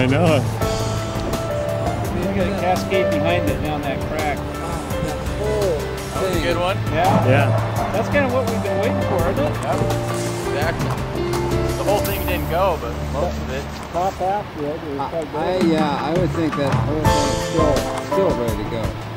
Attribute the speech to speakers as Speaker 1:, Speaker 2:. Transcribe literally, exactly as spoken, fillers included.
Speaker 1: I know it.
Speaker 2: You got a cascade behind it down that crack.
Speaker 3: That whole
Speaker 4: That was a good one.
Speaker 2: Yeah.
Speaker 1: Yeah.
Speaker 2: That's kind of what we've been waiting for, isn't it?
Speaker 4: Yep. Exactly. The whole thing didn't go, but most of it.
Speaker 2: Top half, yeah.
Speaker 3: I, I, yeah, I would think that whole thing's still, still ready to go.